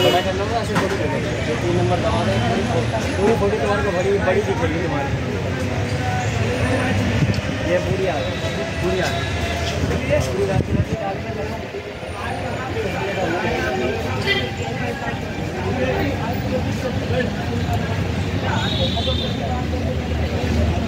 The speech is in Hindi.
बड़ा करना होगा ऐसे फोटो लेंगे, 3 नंबर दबा दें, पूरी फोटो तुम्हारे को बड़ी बड़ी दिखेगी तुम्हारी। ये पूरी आ गई, पूरी आ गई, पूरी रात की